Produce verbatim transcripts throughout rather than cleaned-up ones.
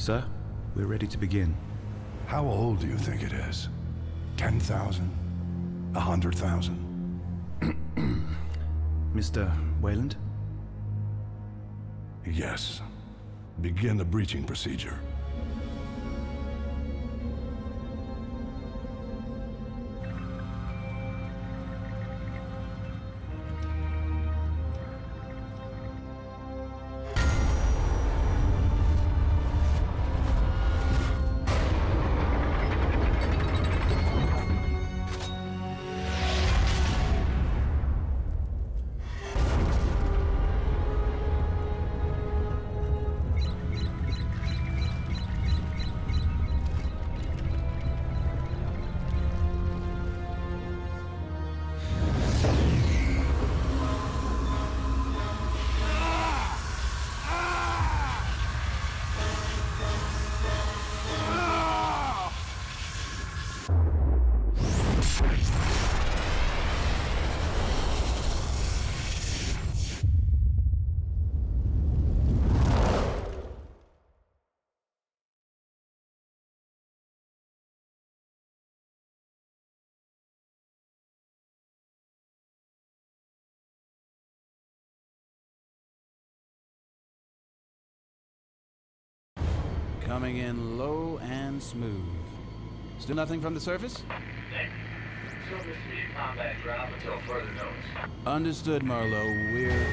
Sir, we're ready to begin. How old do you think it is? Ten thousand? A hundred thousand? Mister Wayland? Yes. Begin the breaching procedure. Coming in low and smooth. Still nothing from the surface? Negative. Still needs to be a combat drop until further notice. Understood, Marlowe. We're...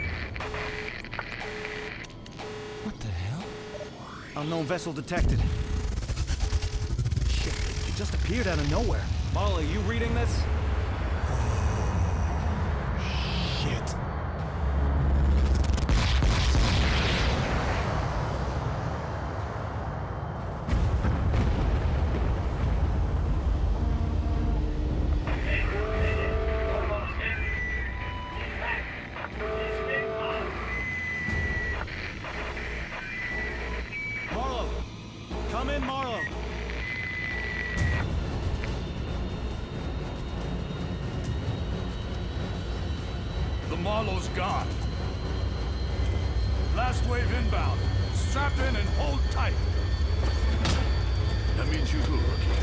What the hell? Unknown vessel detected. Shit, it just appeared out of nowhere. Marlowe, you reading this? Shit. Come in, Marlowe. The Marlowe's gone. Last wave inbound. Strap in and hold tight. That means you too, Rookie.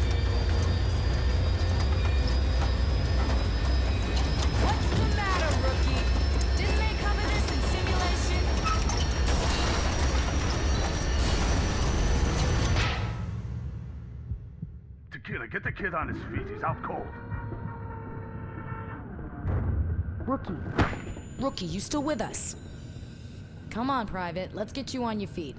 What's the matter, Rookie? Didn't they cover this in simulation? Tequila, get the kid on his feet. He's out cold. Rookie. Rookie, you still with us? Come on, Private. Let's get you on your feet.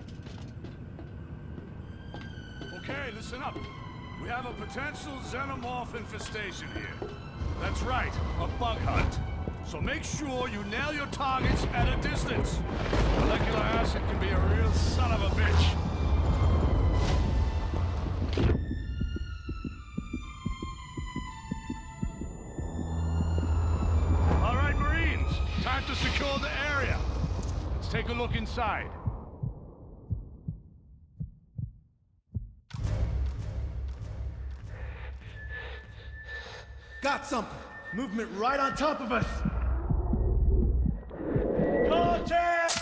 Okay, listen up. We have a potential xenomorph infestation here. That's right, a bug hunt. So make sure you nail your targets at a distance. Molecular acid can be a real son of a bitch. All right, Marines, time to secure the area. Let's take a look inside. Got something. Movement right on top of us. Contact!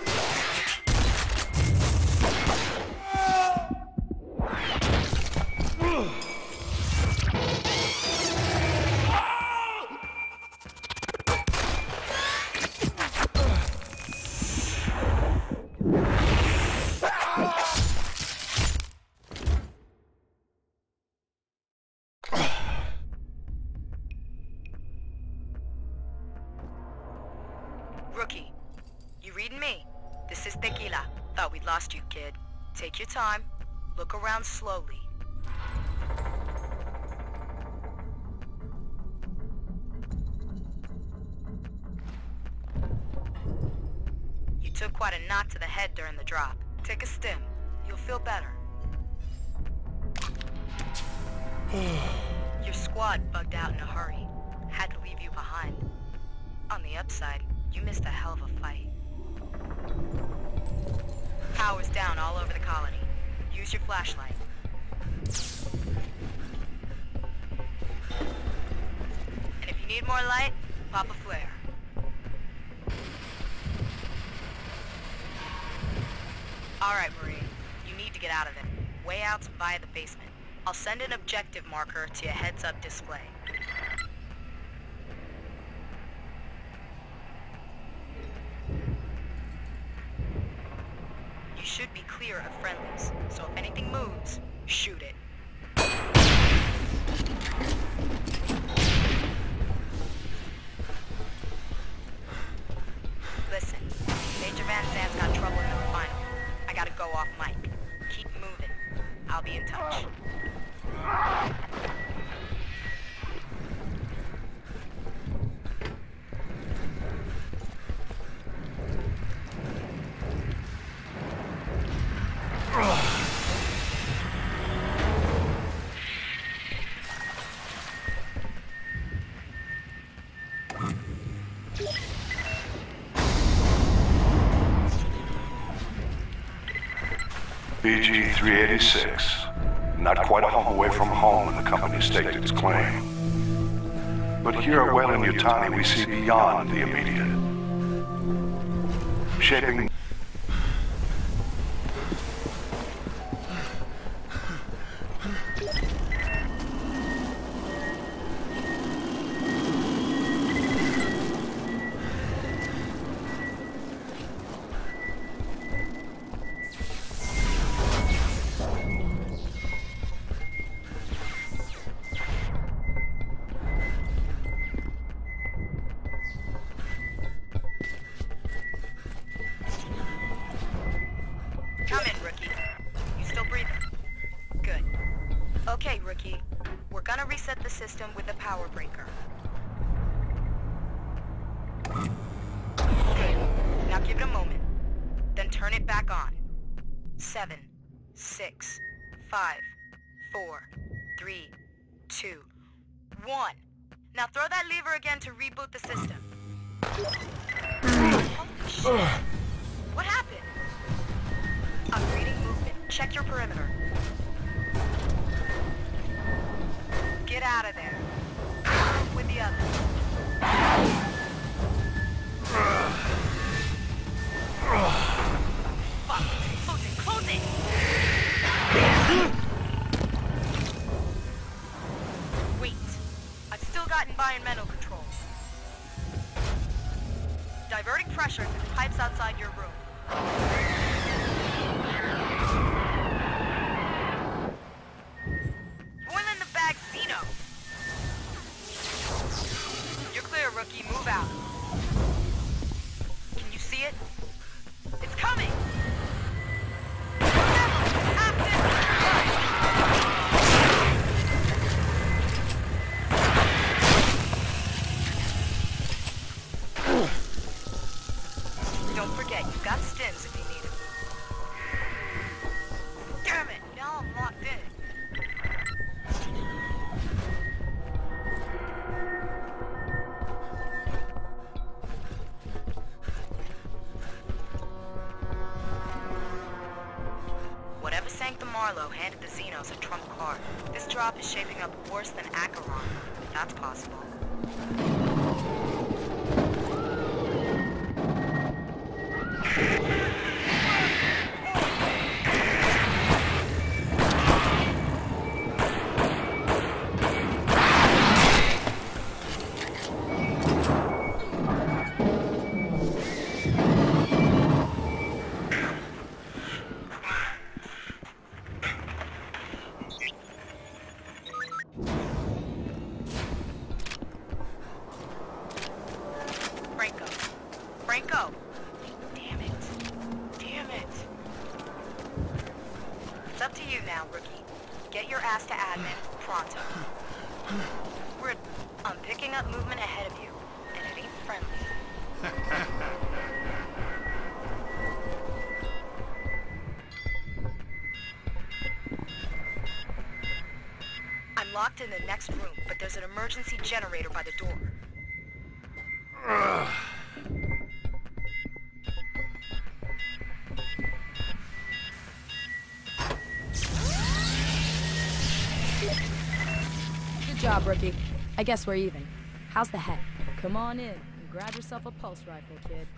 Rookie, you reading me? This is Tequila. Thought we'd lost you, kid. Take your time. Look around slowly. You took quite a knock to the head during the drop. Take a stim. You'll feel better. Your squad bugged out in a hurry. Had to leave you behind. On the upside, you missed a hell of a fight. Power's down all over the colony. Use your flashlight. And if you need more light, pop a flare. All right, Marine. You need to get out of it. Way out's via the basement. I'll send an objective marker to your heads-up display. You should be clear of friendlies, so if anything moves, shoot it. Listen, Major Van Zandt's got trouble in the final. I gotta go off mic. Keep moving. I'll be in touch. B G three eighty-six. Not quite a home away from home when the company staked its claim. But here at Weyland-Yutani we see beyond the immediate. Shaping Come in, Rookie. You still breathing? Good. Okay, Rookie. We're gonna reset the system with the power breaker. Good. Now give it a moment. Then turn it back on. Seven, six, five, four, three, two, one. Now throw that lever again to reboot the system. Holy shit. What happened? I'm reading movement. Check your perimeter. Get out of there. With the others. Fuck. Close it, close it! Wait. I've still got environmental control. Diverting pressure to the pipes outside your room. Boiling the bag, Zeno. You're clear, Rookie. Move out. Can you see it? It's coming! Don't forget, you've got stims if you need them. Damn it! Now I'm locked in. Whatever sank the Marlowe handed the Xenos a trump card. This drop is shaping up worse than Acheron, if that's possible. Franco. Franco! Damn it. Damn it. It's up to you now, Rookie. Get your ass to admin, pronto. We're... I'm picking up movement ahead of you, and it ain't friendly. I'm locked in the next room, but there's an emergency generator by the door. Good job, Rookie. I guess we're even. How's the head? Come on in and grab yourself a pulse rifle, kid.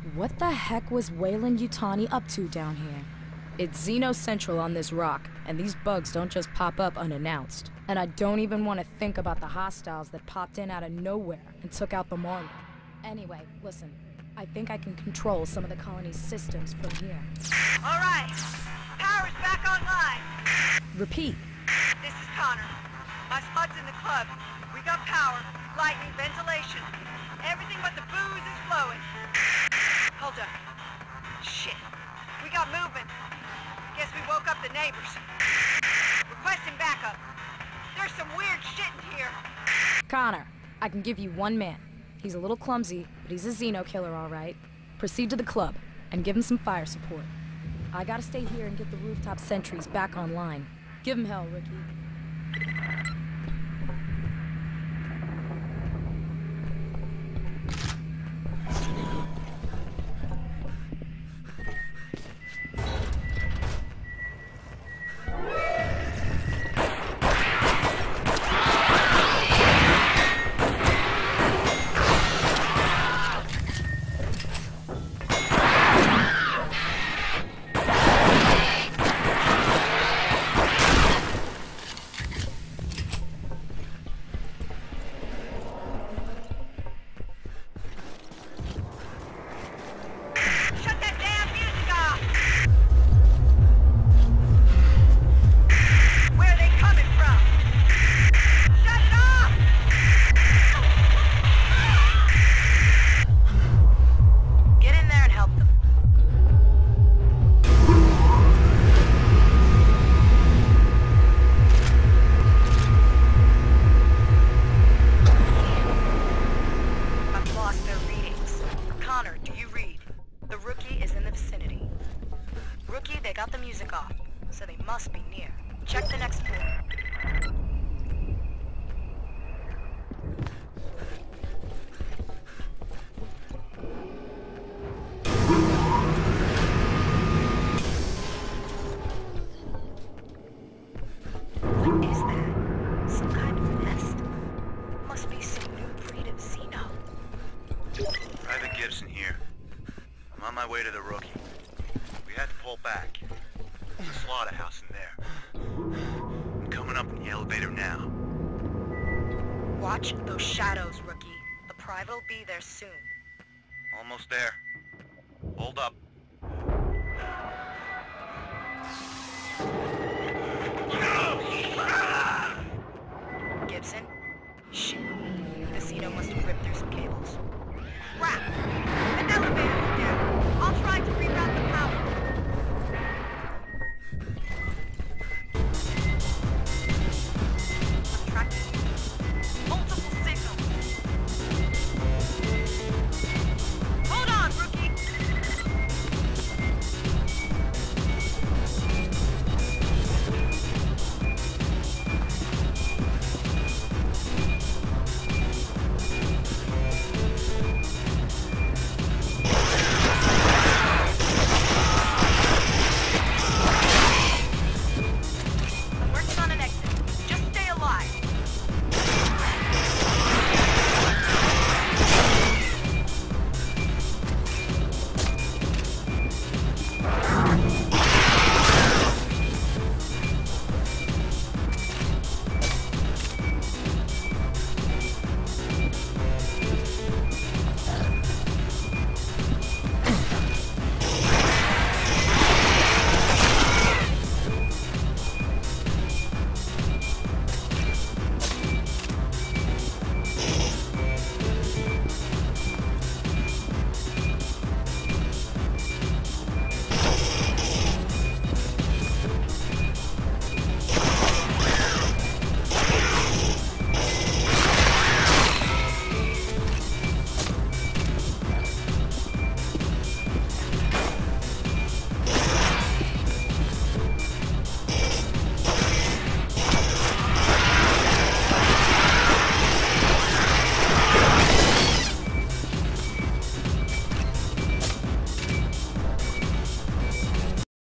What the heck was Weyland Yutani up to down here? It's Xeno Central on this rock, and these bugs don't just pop up unannounced. And I don't even want to think about the hostiles that popped in out of nowhere and took out the Marlin. Anyway, listen, I think I can control some of the colony's systems from here. All right, power's back online. Repeat. This is Connor. My spot's in the club. We got power, lightning, ventilation. Everything but the booze is flowing. Hold up. Shit. We got movement. Guess we woke up the neighbors. Requesting backup. There's some weird shit in here. Connor, I can give you one man. He's a little clumsy, but he's a Xeno killer, all right. Proceed to the club and give him some fire support. I gotta stay here and get the rooftop sentries back online. Give him hell, Rookie. Watch those shadows, Rookie. The Private will be there soon. Almost there. Hold up.